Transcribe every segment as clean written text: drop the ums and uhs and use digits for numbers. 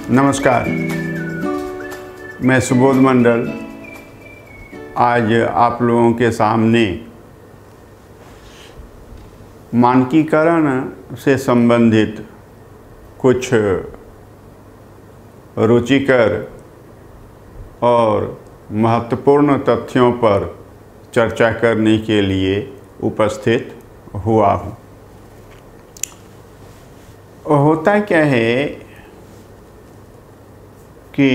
नमस्कार, मैं सुबोध मंडल आज आप लोगों के सामने मानकीकरण से संबंधित कुछ रुचिकर और महत्वपूर्ण तथ्यों पर चर्चा करने के लिए उपस्थित हुआ हूँ। होता क्या है कि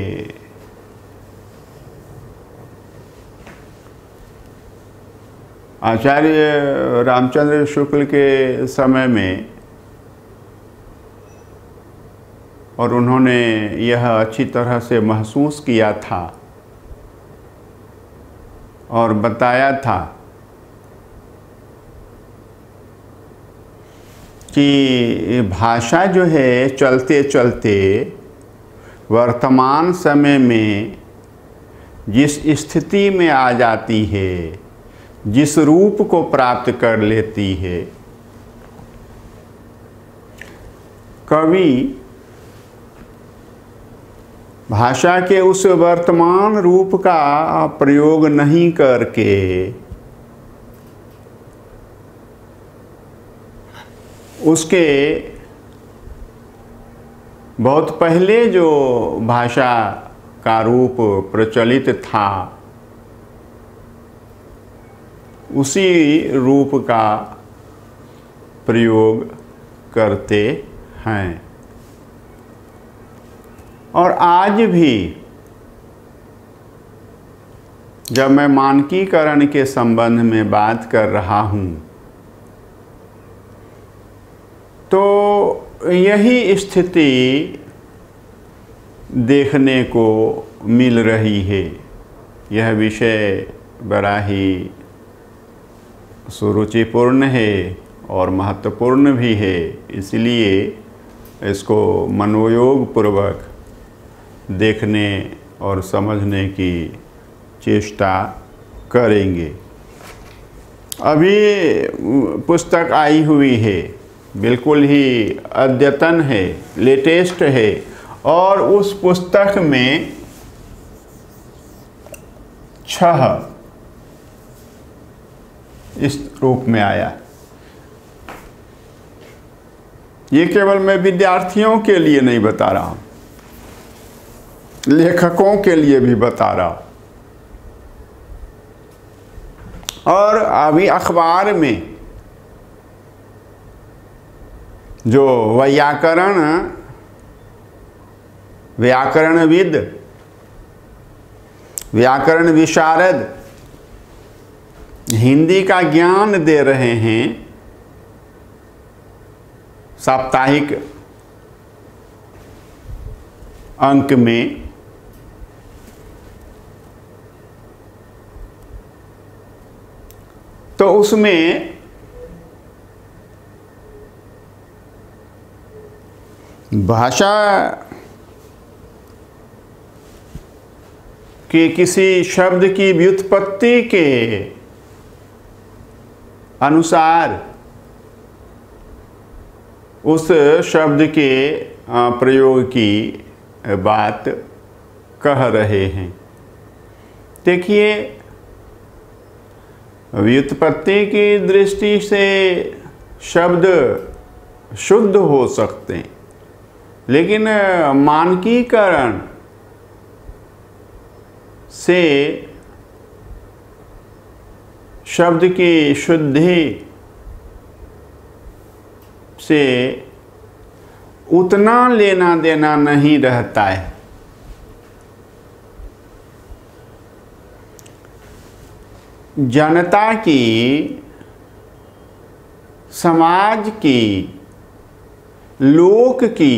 आचार्य रामचंद्र शुक्ल के समय में, और उन्होंने यह अच्छी तरह से महसूस किया था और बताया था कि भाषा जो है चलते चलते वर्तमान समय में जिस स्थिति में आ जाती है, जिस रूप को प्राप्त कर लेती है, कवि भाषा के उस वर्तमान रूप का प्रयोग नहीं करके उसके बहुत पहले जो भाषा का रूप प्रचलित था उसी रूप का प्रयोग करते हैं। और आज भी जब मैं मानकीकरण के संबंध में बात कर रहा हूँ तो यही स्थिति देखने को मिल रही है। यह विषय बड़ा ही सुरुचिपूर्ण है और महत्वपूर्ण भी है, इसलिए इसको मनोयोग पूर्वक देखने और समझने की चेष्टा करेंगे। अभी पुस्तक आई हुई है, बिल्कुल ही अद्यतन है, लेटेस्ट है, और उस पुस्तक में 6 इस रूप में आया। ये केवल मैं विद्यार्थियों के लिए नहीं बता रहा हूँ, लेखकों के लिए भी बता रहा हूँ। और अभी अखबार में जो व्याकरणविद, व्याकरण विशारद हिंदी का ज्ञान दे रहे हैं साप्ताहिक अंक में, तो उसमें भाषा के किसी शब्द की व्युत्पत्ति के अनुसार उस शब्द के प्रयोग की बात कह रहे हैं। देखिए, व्युत्पत्ति की दृष्टि से शब्द शुद्ध हो सकते हैं, लेकिन मानकीकरण से शब्द की शुद्धि से उतना लेना देना नहीं रहता है। जनता की, समाज की, लोक की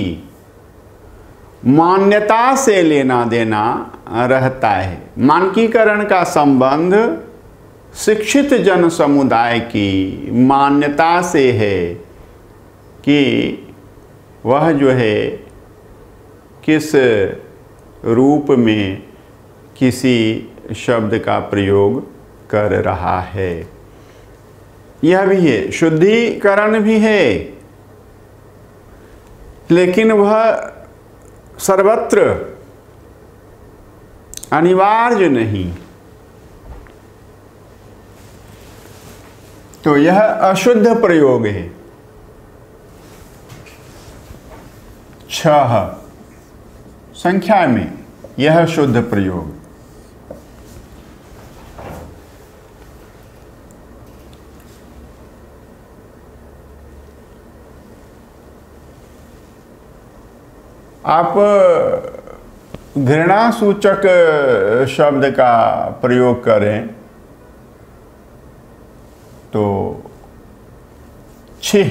मान्यता से लेना देना रहता है। मानकीकरण का संबंध शिक्षित जन समुदाय की मान्यता से है कि वह जो है किस रूप में किसी शब्द का प्रयोग कर रहा है। यह भी है, शुद्धिकरण भी है, लेकिन वह सर्वत्र अनिवार्य नहीं। तो यह अशुद्ध प्रयोग है। 6 संख्या में यह शुद्ध प्रयोग। आप घृणा सूचक शब्द का प्रयोग करें तो छिह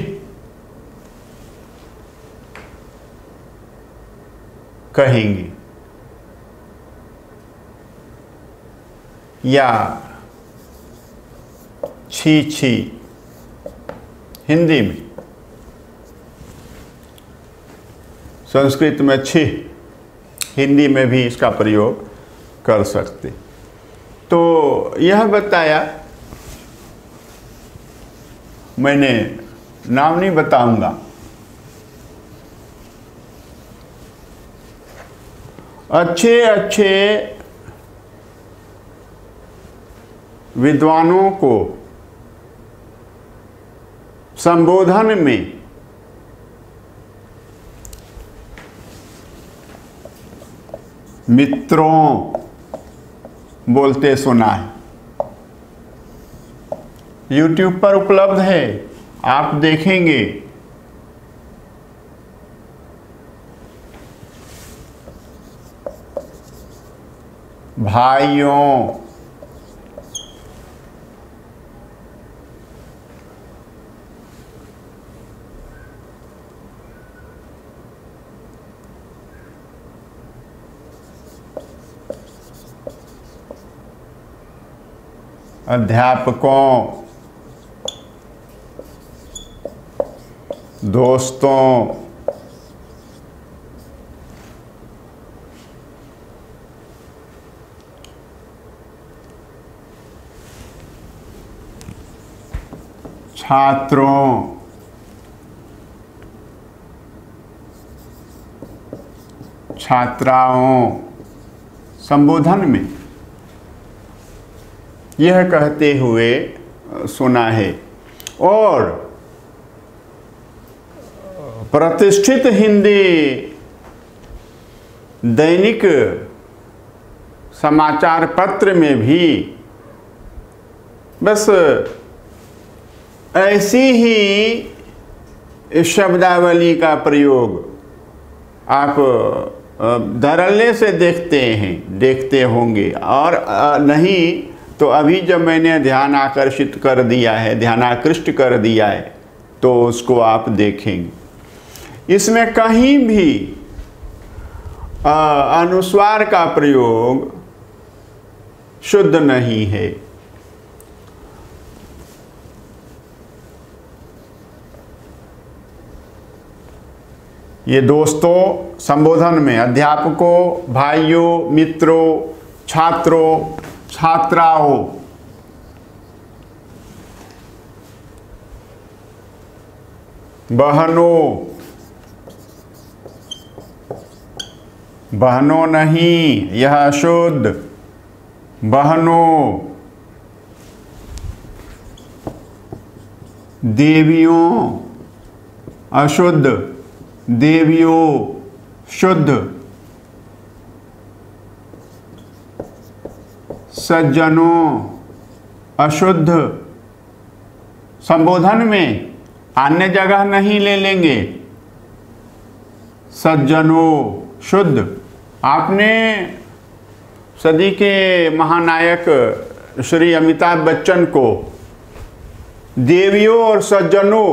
कहेंगे, या छी छी हिंदी में। संस्कृत में छिह, हिंदी में भी इसका प्रयोग कर सकते। तो यह बताया, मैंने नाम नहीं बताऊंगा। अच्छे अच्छे विद्वानों को संबोधन में मित्रों बोलते सुना है। YouTube पर उपलब्ध है, आप देखेंगे। भाइयों, अध्यापकों, दोस्तों, छात्रों, छात्राओं, संबोधन में यह कहते हुए सुना है। और प्रतिष्ठित हिंदी दैनिक समाचार पत्र में भी बस ऐसी ही शब्दावली का प्रयोग आप धड़ल्ले से देखते होंगे। और नहीं तो अभी जब मैंने ध्यान आकर्षित कर दिया है, ध्यानाकृष्ट कर दिया है, तो उसको आप देखेंगे। इसमें कहीं भी अनुस्वार का प्रयोग शुद्ध नहीं है। ये दोस्तों संबोधन में अध्यापकों, भाइयों, मित्रों, छात्रों, छात्राओं, बहनों, बहनों नहीं, यह अशुद्ध, बहनों, देवियों, अशुद्ध, देवियों, शुद्ध, सज्जनों, अशुद्ध। संबोधन में अन्य जगह नहीं ले लेंगे। सज्जनों, शुद्ध। आपने सदी के महानायक श्री अमिताभ बच्चन को देवियों और सज्जनों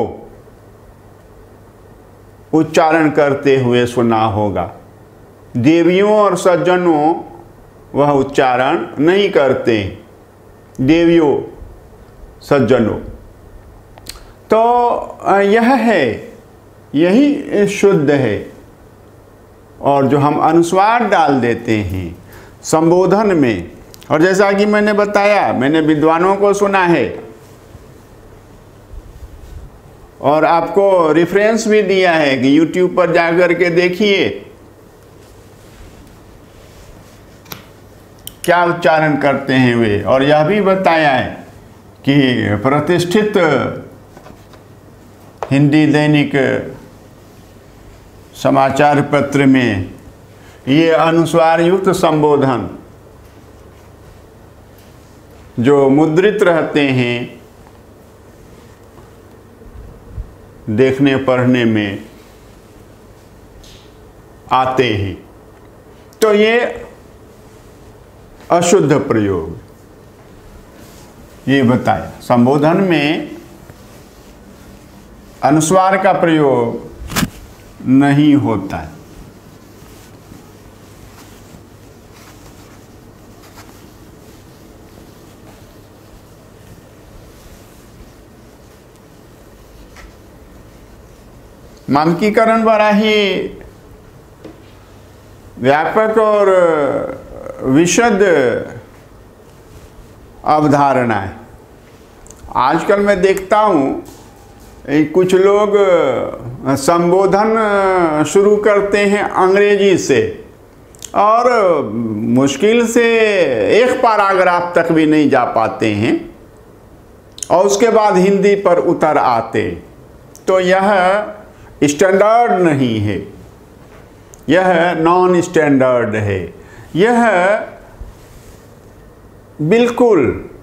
उच्चारण करते हुए सुना होगा। देवियों और सज्जनों वह उच्चारण नहीं करते, देवियों, सज्जनों। तो यह है, यही शुद्ध है। और जो हम अनुस्वार डाल देते हैं संबोधन में, और जैसा कि मैंने बताया, मैंने विद्वानों को सुना है और आपको रेफरेंस भी दिया है कि YouTube पर जाकर के देखिए। क्या उच्चारण करते हैं वे, और यह भी बताया है कि प्रतिष्ठित हिंदी दैनिक समाचार पत्र में ये अनुस्वार युक्त संबोधन जो मुद्रित रहते हैं देखने पढ़ने में आते हैं, तो ये अशुद्ध प्रयोग ये बताया। संबोधन में अनुस्वार का प्रयोग नहीं होता है। मानकीकरण बड़ा ही व्यापक और विशद अवधारणा है। आजकल मैं देखता हूँ कुछ लोग संबोधन शुरू करते हैं अंग्रेजी से, और मुश्किल से एक पैराग्राफ तक भी नहीं जा पाते हैं, और उसके बाद हिंदी पर उतर आते। तो यह स्टैंडर्ड नहीं है, यह नॉन स्टैंडर्ड है, यह बिल्कुल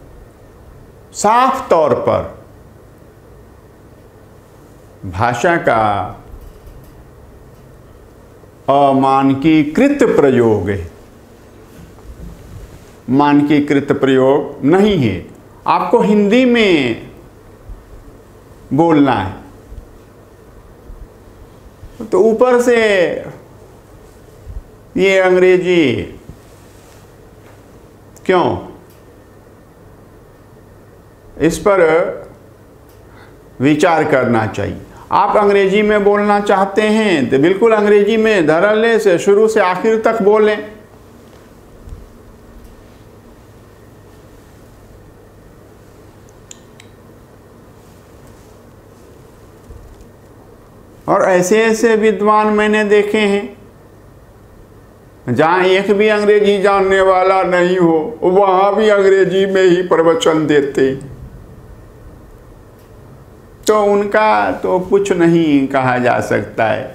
साफ तौर पर भाषा का अमानकीकृत प्रयोग है, मानकीकृत प्रयोग नहीं है। आपको हिंदी में बोलना है, तो ऊपर से ये अंग्रेजी क्यों? इस पर विचार करना चाहिए। आप अंग्रेजी में बोलना चाहते हैं तो बिल्कुल अंग्रेजी में धड़ल्ले से शुरू से आखिर तक बोलें। और ऐसे ऐसे विद्वान मैंने देखे हैं जहाँ एक भी अंग्रेजी जानने वाला नहीं हो, वहाँ भी अंग्रेजी में ही प्रवचन देते, तो उनका तो कुछ नहीं कहा जा सकता है।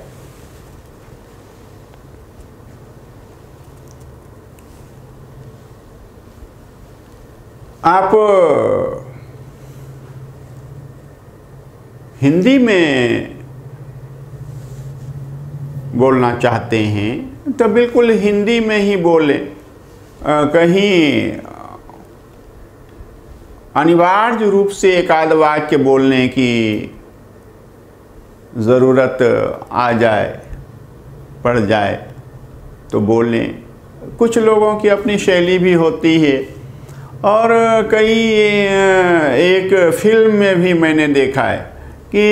आप हिंदी में बोलना चाहते हैं तो बिल्कुल हिंदी में ही बोलें। कहीं अनिवार्य रूप से एकाध वाक्य बोलने की ज़रूरत आ जाए, पड़ जाए तो बोलें। कुछ लोगों की अपनी शैली भी होती है, और कई एक फिल्म में भी मैंने देखा है कि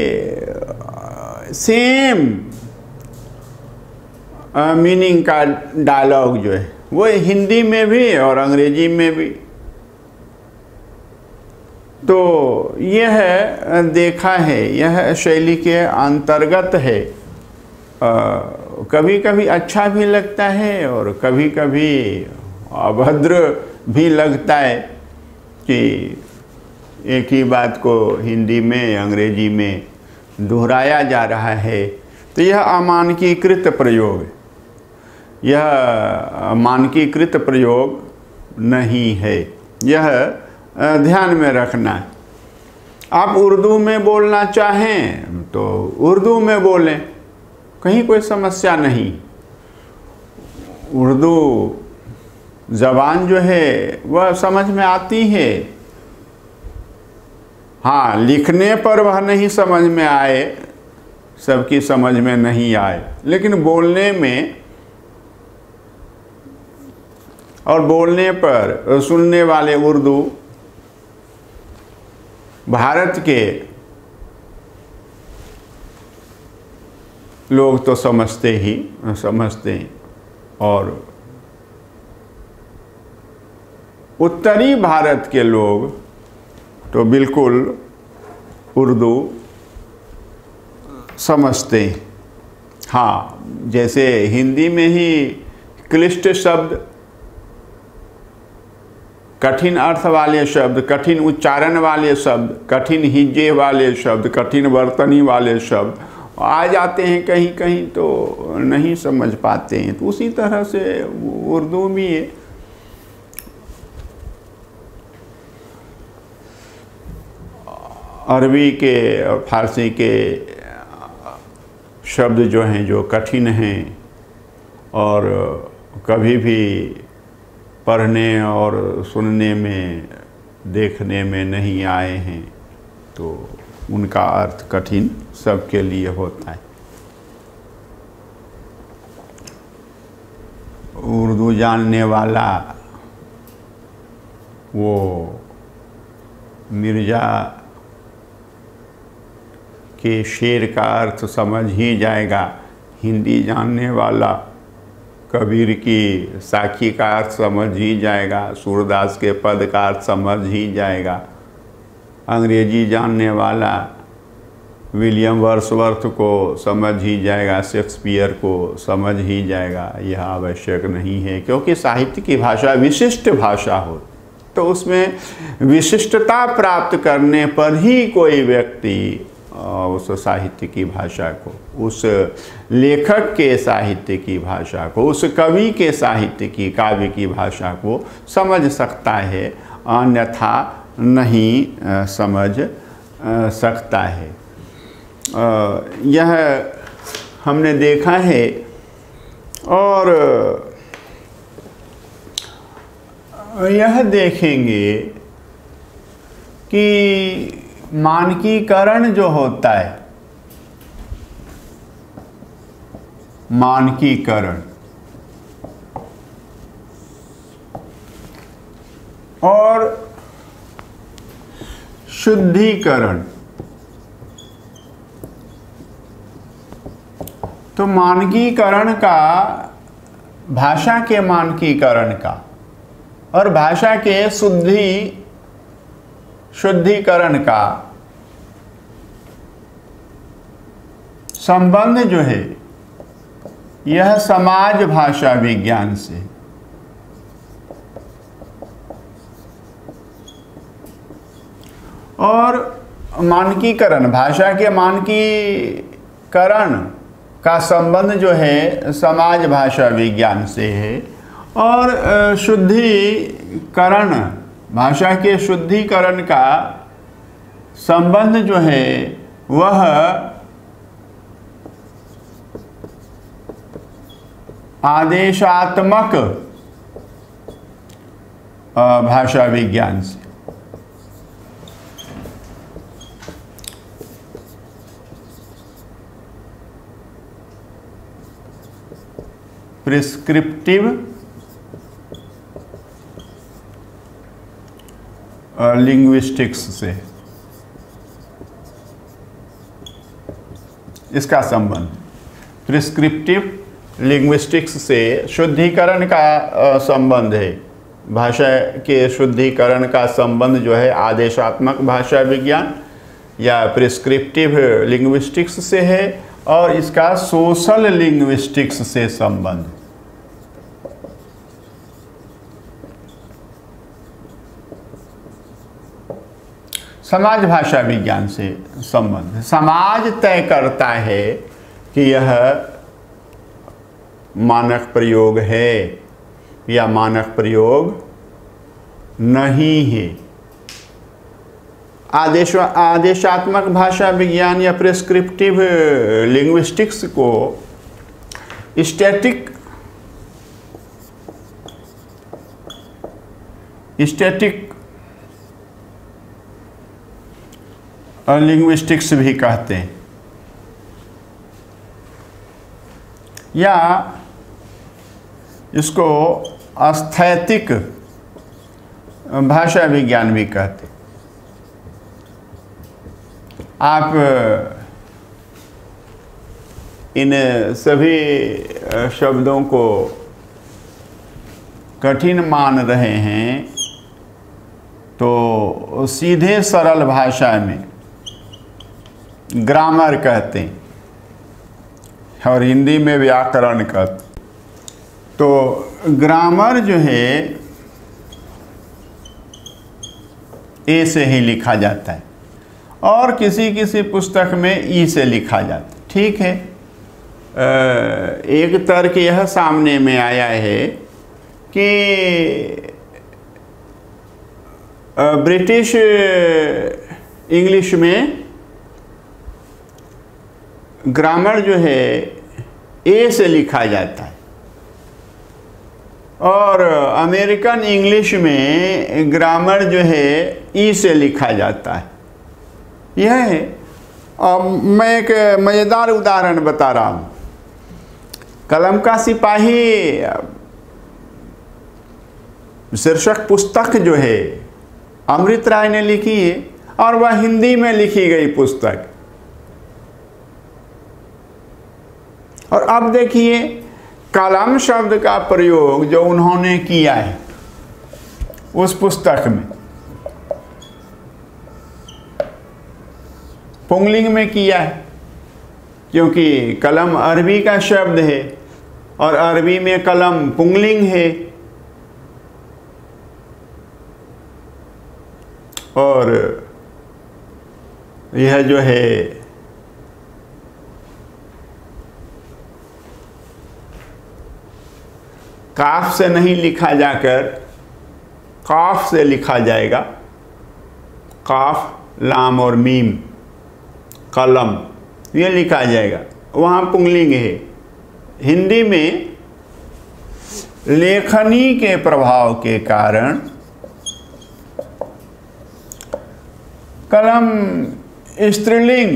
सेम मीनिंग का डायलॉग जो है वो हिंदी में भी और अंग्रेजी में भी। तो यह देखा है, यह शैली के अंतर्गत है। कभी कभी अच्छा भी लगता है और कभी कभी अभद्र भी लगता है कि एक ही बात को हिंदी में अंग्रेजी में दोहराया जा रहा है। तो यह अमानकीकृत प्रयोग है, यह मानकीकृत प्रयोग नहीं है, यह ध्यान में रखना है। आप उर्दू में बोलना चाहें तो उर्दू में बोलें, कहीं कोई समस्या नहीं। उर्दू ज़बान जो है वह समझ में आती है। हाँ, लिखने पर वह नहीं समझ में आए, सबकी समझ में नहीं आए, लेकिन बोलने में और बोलने पर सुनने वाले उर्दू भारत के लोग तो समझते हैं, और उत्तरी भारत के लोग तो बिल्कुल उर्दू समझते हैं। हाँ, जैसे हिंदी में ही क्लिष्ट शब्द कठिन अर्थ वाले शब्द, कठिन उच्चारण वाले शब्द, कठिन हिज्जे वाले शब्द, कठिन वर्तनी वाले शब्द आ जाते हैं कहीं कहीं तो नहीं समझ पाते हैं। तो उसी तरह से उर्दू भी अरबी के और फारसी के शब्द जो हैं जो कठिन हैं और कभी भी पढ़ने और सुनने में देखने में नहीं आए हैं तो उनका अर्थ कठिन सबके लिए होता है। उर्दू जानने वाला वो मिर्ज़ा के शेर का अर्थ समझ ही जाएगा, हिंदी जानने वाला कबीर की साखी का अर्थ समझ ही जाएगा, सूरदास के पद का अर्थ समझ ही जाएगा, अंग्रेजी जानने वाला विलियम वर्ड्सवर्थ को समझ ही जाएगा, शेक्सपियर को समझ ही जाएगा। यह आवश्यक नहीं है, क्योंकि साहित्य की भाषा विशिष्ट भाषा हो तो उसमें विशिष्टता प्राप्त करने पर ही कोई व्यक्ति उस साहित्य की भाषा को, उस लेखक के साहित्य की भाषा को, उस कवि के साहित्य की काव्य की भाषा को समझ सकता है, अन्यथा नहीं समझ सकता है। यह हमने देखा है और यह देखेंगे कि मानकीकरण जो होता है, मानकीकरण और शुद्धिकरण, तो मानकीकरण का, भाषा के मानकीकरण का और भाषा के शुद्धिकरण का संबंध जो है यह समाज भाषा विज्ञान से, और मानकीकरण, भाषा के मानकीकरण का संबंध जो है समाज भाषा विज्ञान से है, और शुद्धिकरण, भाषा के शुद्धिकरण का संबंध जो है वह आदेशात्मक भाषा विज्ञान से। प्रिस्क्रिप्टिव लिंग्विस्टिक्स से इसका संबंध, प्रिस्क्रिप्टिव लिंग्विस्टिक्स से शुद्धिकरण का संबंध है। भाषा के शुद्धिकरण का संबंध जो है आदेशात्मक भाषा विज्ञान या प्रिस्क्रिप्टिव लिंग्विस्टिक्स से है, और इसका सोशल लिंग्विस्टिक्स से संबंध। समाज भाषा विज्ञान से संबंध, समाज तय करता है कि यह मानक प्रयोग है या मानक प्रयोग नहीं है। आदेशात्मक भाषा विज्ञान या प्रिस्क्रिप्टिव लिंग्विस्टिक्स को स्टैटिक लिंग्विस्टिक्स भी कहते हैं, या इसको स्थैतिक भाषा विज्ञान भी कहते हैं। आप इन सभी शब्दों को कठिन मान रहे हैं तो सीधे सरल भाषा में ग्रामर कहते हैं और हिंदी में व्याकरण कहते। तो ग्रामर जो है ए से ही लिखा जाता है और किसी किसी पुस्तक में ई से लिखा जाता है। ठीक है, एक तर्क यह सामने में आया है कि ब्रिटिश इंग्लिश में ग्रामर जो है ए से लिखा जाता है और अमेरिकन इंग्लिश में ग्रामर जो है ई से लिखा जाता है। यह है। अब मैं एक मज़ेदार उदाहरण बता रहा हूँ। कलम का सिपाही शीर्षक पुस्तक जो है अमृत राय ने लिखी है और वह हिंदी में लिखी गई पुस्तक। और अब देखिए कलम शब्द का प्रयोग जो उन्होंने किया है उस पुस्तक में पुंगलिंग में किया है, क्योंकि कलम अरबी का शब्द है और अरबी में कलम पुंगलिंग है। और यह जो है काफ से नहीं लिखा जाकर काफ से लिखा जाएगा। काफ लाम और मीम कलम ये लिखा जाएगा, वहाँ पुंगलिंग है। हिंदी में लेखनी के प्रभाव के कारण कलम स्त्रीलिंग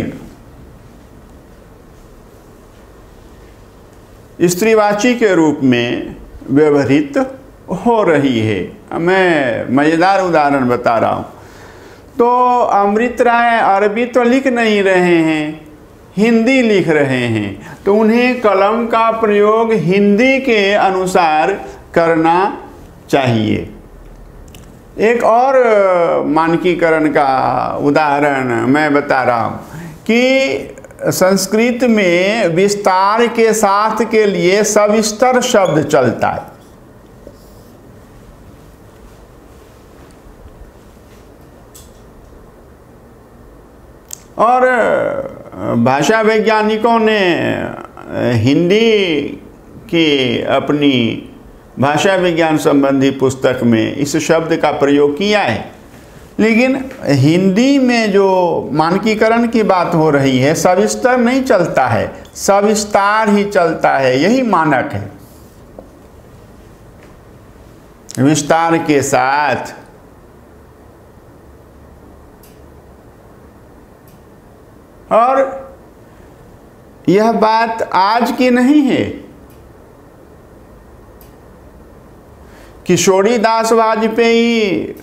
स्त्रीवाची के रूप में व्यवहृत हो रही है। मैं मज़ेदार उदाहरण बता रहा हूँ। तो अमृत राय अरबी तो लिख नहीं रहे हैं, हिंदी लिख रहे हैं, तो उन्हें कलम का प्रयोग हिंदी के अनुसार करना चाहिए। एक और मानकीकरण का उदाहरण मैं बता रहा हूँ कि संस्कृत में विस्तार के साथ के लिए सविस्तर शब्द चलता है। और भाषा वैज्ञानिकों ने हिंदी की अपनी भाषा विज्ञान संबंधी पुस्तक में इस शब्द का प्रयोग किया है, लेकिन हिंदी में जो मानकीकरण की बात हो रही है सविस्तर नहीं चलता है, सविस्तार ही चलता है। यही मानक है, विस्तार के साथ। और यह बात आज की नहीं है। किशोरी दास वाजपेयी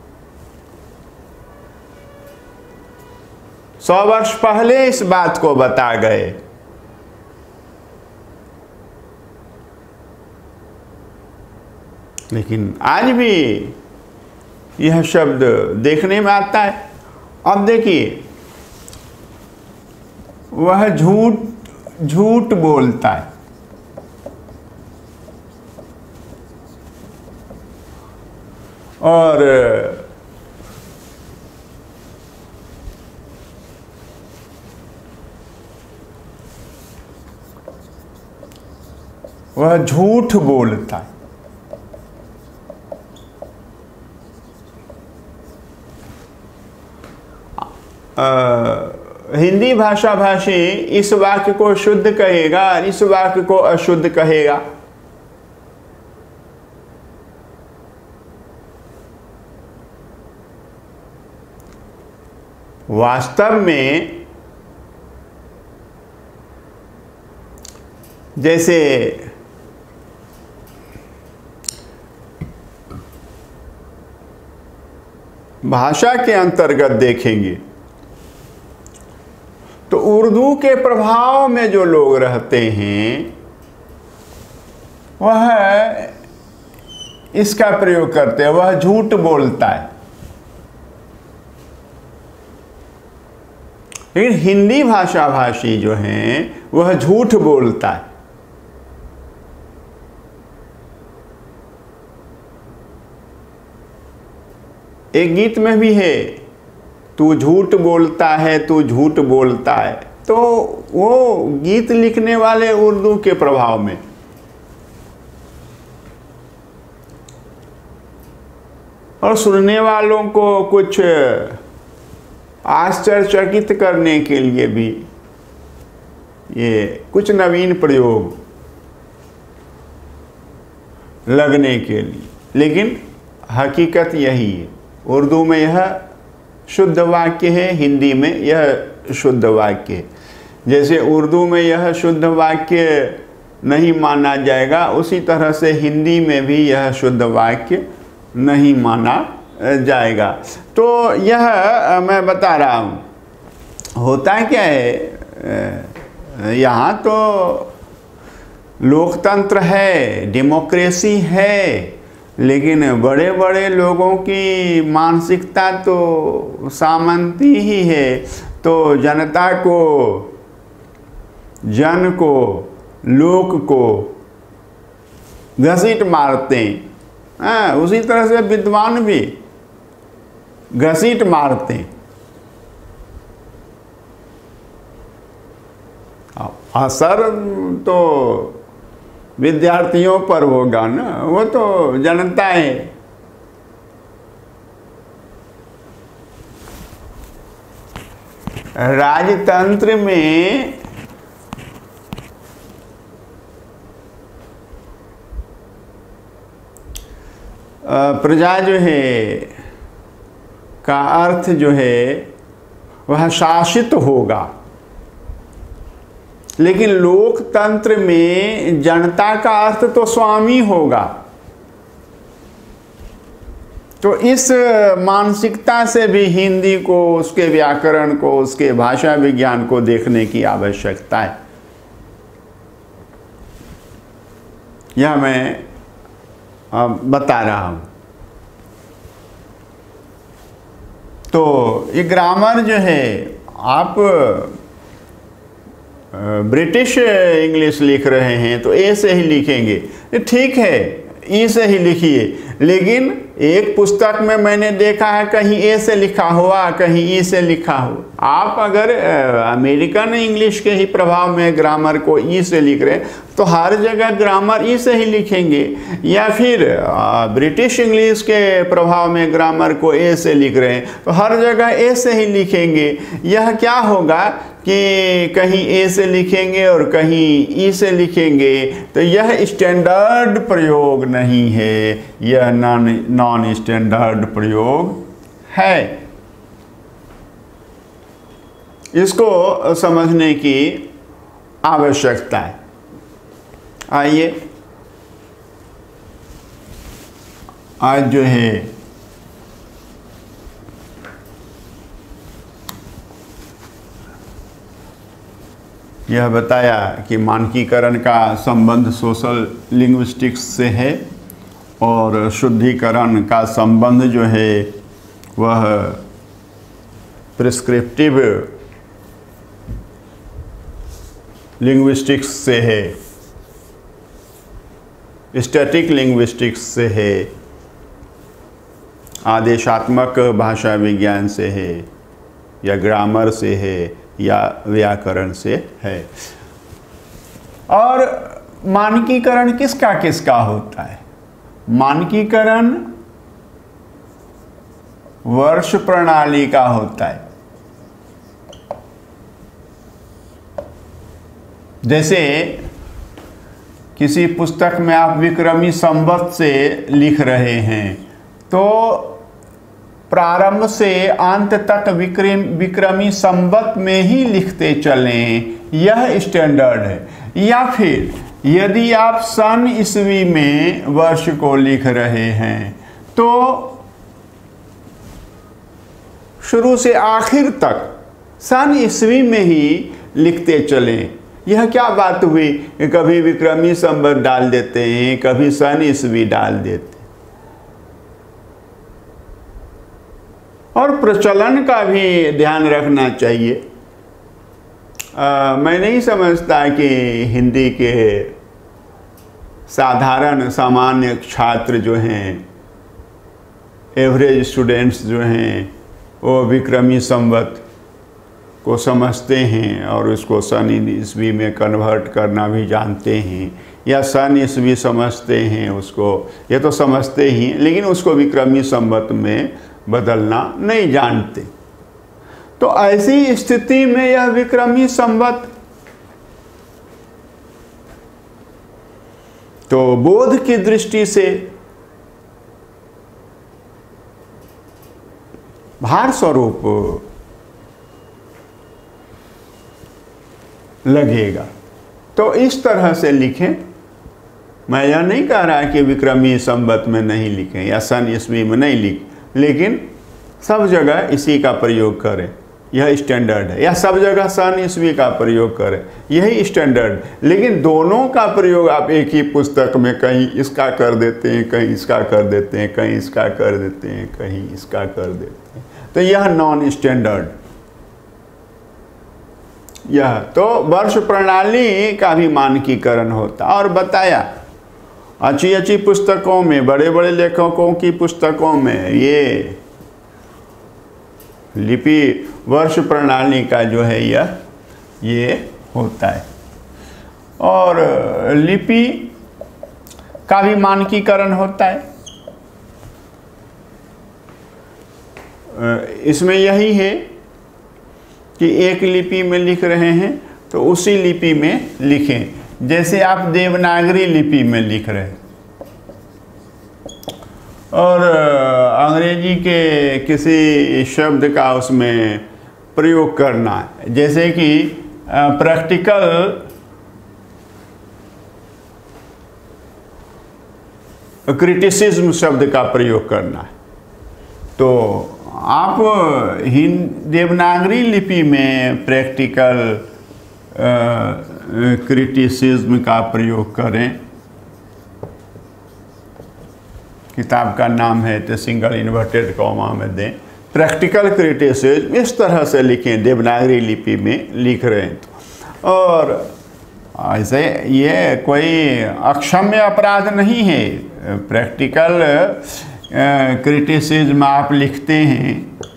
100 वर्ष पहले इस बात को बता गए। लेकिन आज भी यह शब्द देखने में आता है। अब देखिए, वह झूठ बोलता है। और वह झूठ बोलता है। हिंदी भाषा भाषी इस वाक्य को शुद्ध कहेगा, इस वाक्य को अशुद्ध कहेगा। वास्तव में जैसे भाषा के अंतर्गत देखेंगे तो उर्दू के प्रभाव में जो लोग रहते हैं वह इसका प्रयोग करते हैं, वह झूठ बोलता है। लेकिन हिंदी भाषा भाषी जो हैं वह झूठ बोलता है। एक गीत में भी है, तू झूठ बोलता है, तू झूठ बोलता है। तो वो गीत लिखने वाले उर्दू के प्रभाव में, और सुनने वालों को कुछ आश्चर्यचकित करने के लिए भी ये कुछ नवीन प्रयोग लगने के लिए, लेकिन हकीकत यही है। उर्दू में यह शुद्ध वाक्य है, हिंदी में यह शुद्ध वाक्य है। जैसे उर्दू में यह शुद्ध वाक्य नहीं माना जाएगा, उसी तरह से हिंदी में भी यह शुद्ध वाक्य नहीं माना जाएगा। तो यह मैं बता रहा हूँ, होता क्या है, यहाँ तो लोकतंत्र है, डेमोक्रेसी है, लेकिन बड़े बड़े लोगों की मानसिकता तो सामंती ही है। तो जनता को, जन को, लोक को घसीट मारते हैं। हाँ, उसी तरह से विद्वान भी घसीट मारते हैं। असर तो विद्यार्थियों पर होगा ना, वो तो जनता है। राजतंत्र में प्रजा जो है का अर्थ जो है वह शासित होगा, लेकिन लोकतंत्र में जनता का अर्थ तो स्वामी होगा। तो इस मानसिकता से भी हिंदी को, उसके व्याकरण को, उसके भाषा विज्ञान को देखने की आवश्यकता है। यह मैं बता रहा हूं। तो ये ग्रामर जो है, आप ब्रिटिश इंग्लिश लिख रहे हैं तो ए से ही लिखेंगे, ठीक है, ई से ही लिखिए। लेकिन एक पुस्तक में मैंने देखा है कहीं ए से लिखा हुआ, कहीं ई से लिखा हो। आप अगर अमेरिकन इंग्लिश के ही प्रभाव में ग्रामर को ई से लिख रहे हैं तो हर जगह ग्रामर ई से ही लिखेंगे, या फिर ब्रिटिश इंग्लिश के प्रभाव में ग्रामर को ए से लिख रहे हैं तो हर जगह ए से ही लिखेंगे। यह क्या होगा कि कहीं ए से लिखेंगे और कहीं ई से लिखेंगे, तो यह स्टैंडर्ड प्रयोग नहीं है, यह नॉन स्टैंडर्ड प्रयोग है। इसको समझने की आवश्यकता है। आइए आज जो है यह बताया कि मानकीकरण का संबंध सोशल लिंग्विस्टिक्स से है और शुद्धिकरण का संबंध जो है वह प्रिस्क्रिप्टिव लिंग्विस्टिक्स से है, स्टैटिक लिंग्विस्टिक्स से है, आदेशात्मक भाषा विज्ञान से है, या ग्रामर से है, या व्याकरण से है। और मानकीकरण किसका किसका होता है? मानकीकरण वर्ष प्रणाली का होता है। जैसे किसी पुस्तक में आप विक्रमी संवत से लिख रहे हैं तो प्रारंभ से अंत तक विक्रमी संवत में ही लिखते चलें, यह स्टैंडर्ड है। या फिर यदि आप सन ईस्वी में वर्ष को लिख रहे हैं तो शुरू से आखिर तक सन ईस्वी में ही लिखते चलें। यह क्या बात हुई कि कभी विक्रमी संवत डाल देते हैं, कभी सन ईस्वी डाल देते हैं। और प्रचलन का भी ध्यान रखना चाहिए। मैं नहीं समझता कि हिंदी के साधारण सामान्य छात्र जो हैं एवरेज स्टूडेंट्स जो हैं वो विक्रमी संवत को समझते हैं और उसको सन ईस्वी में कन्वर्ट करना भी जानते हैं, या सन ईस्वी समझते हैं उसको, ये तो समझते ही, लेकिन उसको विक्रमी संवत में बदलना नहीं जानते। तो ऐसी स्थिति में यह विक्रमी संवत तो बोध की दृष्टि से भार स्वरूप लगेगा। तो इस तरह से लिखें। मैं यह नहीं कह रहा कि विक्रमी संवत में नहीं लिखें या सन ईस्वी में नहीं लिखें, लेकिन सब जगह इसी का प्रयोग करें, यह स्टैंडर्ड है। या सब जगह सन ईस्वी का प्रयोग करें, यही स्टैंडर्ड। लेकिन दोनों का प्रयोग आप एक ही पुस्तक में कहीं इसका कर देते हैं, कहीं इसका कर देते हैं, कहीं इसका कर देते हैं, कहीं इसका कर देते हैं, तो यह नॉन स्टैंडर्ड। यह तो वर्ष प्रणाली का भी मानकीकरण होता और बताया। अच्छी अच्छी पुस्तकों में, बड़े बड़े लेखकों की पुस्तकों में ये लिपि वर्ष प्रणाली का जो है ये होता है। और लिपि का भी मानकीकरण होता है। इसमें यही है कि एक लिपि में लिख रहे हैं तो उसी लिपि में लिखें। जैसे आप देवनागरी लिपि में लिख रहे हैं और अंग्रेजी के किसी शब्द का उसमें प्रयोग करना है, जैसे कि प्रैक्टिकल क्रिटिसिज्म शब्द का प्रयोग करना है, तो आप देवनागरी लिपि में प्रैक्टिकल क्रिटिसिज्म का प्रयोग करें। किताब का नाम है तो सिंगल इन्वर्टेड कॉमा में दें, प्रैक्टिकल क्रिटिसिज्म, इस तरह से लिखें। देवनागरी लिपि में लिख रहे हैं तो। और ऐसे ये कोई अक्षम्य अपराध नहीं है। प्रैक्टिकल क्रिटिसिज्म आप लिखते हैं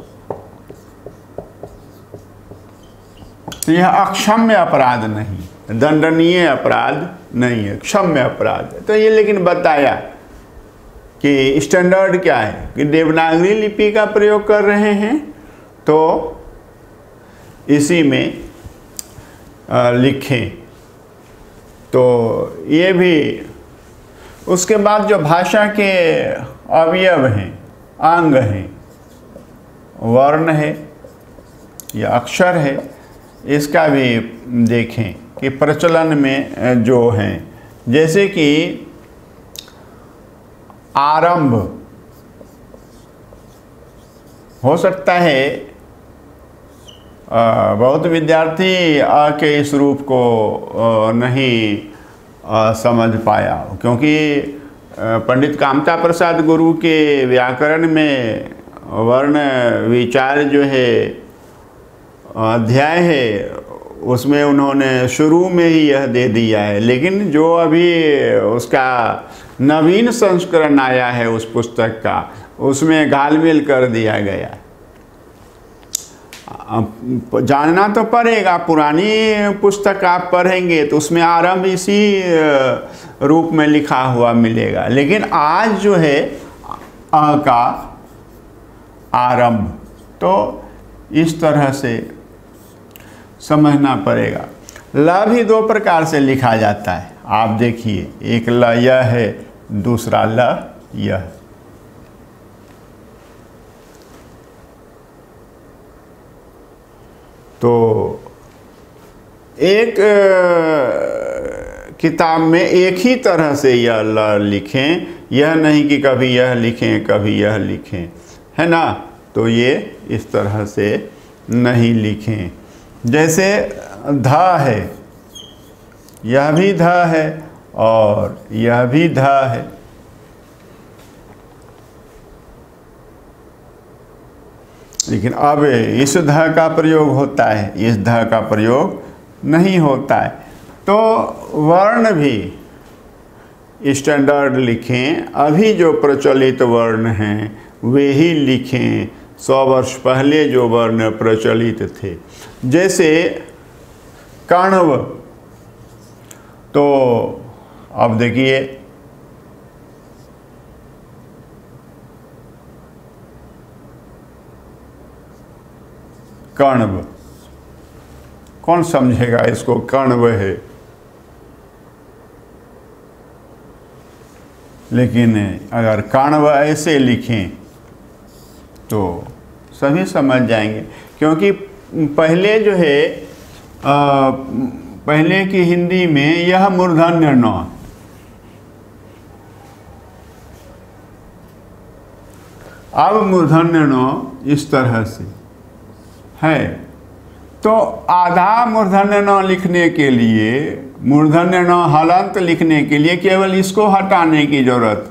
तो यह अक्षम्य अपराध नहीं, दंडनीय अपराध नहीं है, क्षम्य अपराध है। तो ये लेकिन बताया कि स्टैंडर्ड क्या है कि देवनागरी लिपि का प्रयोग कर रहे हैं तो इसी में लिखें। तो ये भी, उसके बाद जो भाषा के अवयव हैं, अंग हैं, वर्ण है या अक्षर है, इसका भी देखें कि प्रचलन में जो हैं। जैसे कि आरंभ हो सकता है बहुत विद्यार्थी आ के इस रूप को नहीं समझ पाया, क्योंकि पंडित कामता प्रसाद गुरु के व्याकरण में वर्ण विचार जो है अध्याय है, उसमें उन्होंने शुरू में ही यह दे दिया है। लेकिन जो अभी उसका नवीन संस्करण आया है उस पुस्तक का, उसमें घालमेल कर दिया गया। जानना तो पड़ेगा, पुरानी पुस्तक आप पढ़ेंगे तो उसमें आरंभ इसी रूप में लिखा हुआ मिलेगा, लेकिन आज जो है अ का आरंभ, तो इस तरह से समझना पड़ेगा। ल भी दो प्रकार से लिखा जाता है, आप देखिए, एक ल यह है, दूसरा ल यह। तो एक किताब में एक ही तरह से यह ल लिखें, यह नहीं कि कभी यह लिखें कभी यह लिखें, है ना। तो ये इस तरह से नहीं लिखें। जैसे ध है, यह भी ध है और यह भी ध है। लेकिन अब इस ध का प्रयोग होता है, इस ध का प्रयोग नहीं होता है। तो वर्ण भी स्टैंडर्ड लिखें। अभी जो प्रचलित वर्ण हैं वे ही लिखें 100 वर्ष पहले जो वर्ण प्रचलित थे। जैसे कण्व, तो अब देखिए कण्व, कौन समझेगा इसको कण्व है, लेकिन अगर कण्व ऐसे लिखें तो सभी समझ जाएंगे, क्योंकि पहले जो है पहले की हिंदी में यह मूर्धन्य न, अब मूर्धन्य न इस तरह से है। तो आधा मूर्धन्य न लिखने के लिए, मूर्धन्य न हलंत लिखने के लिए केवल इसको हटाने की जरूरत,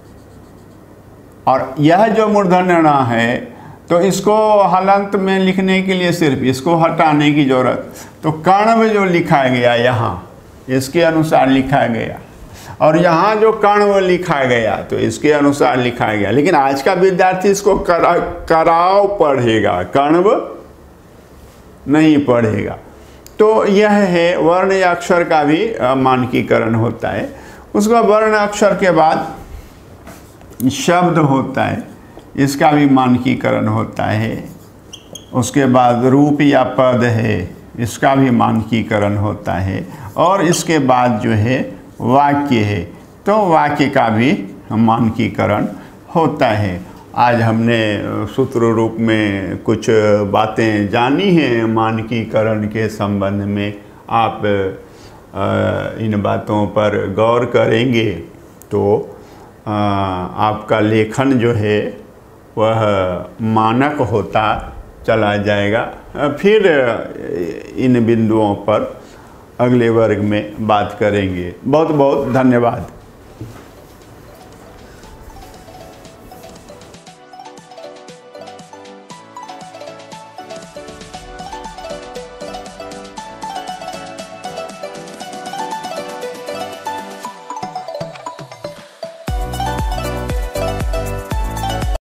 और यह जो मूर्धन्य न है तो इसको हलंत में लिखने के लिए सिर्फ इसको हटाने की जरूरत। तो कण्व जो लिखा गया यहाँ इसके अनुसार लिखा गया, और यहाँ जो कण्व लिखा गया तो इसके अनुसार लिखा गया। लेकिन आज का विद्यार्थी इसको कराव पढ़ेगा, कण्व नहीं पढ़ेगा। तो यह है वर्ण या अक्षर का भी मानकीकरण होता है। उसका वर्ण अक्षर के बाद शब्द होता है, इसका भी मानकीकरण होता है। उसके बाद रूप या पद है, इसका भी मानकीकरण होता है। और इसके बाद जो है वाक्य है, तो वाक्य का भी मानकीकरण होता है। आज हमने सूत्र रूप में कुछ बातें जानी हैं मानकीकरण के संबंध में। आप इन बातों पर गौर करेंगे तो आपका लेखन जो है वह मानक होता चला जाएगा। फिर इन बिंदुओं पर अगले वर्ग में बात करेंगे। बहुत बहुत धन्यवाद।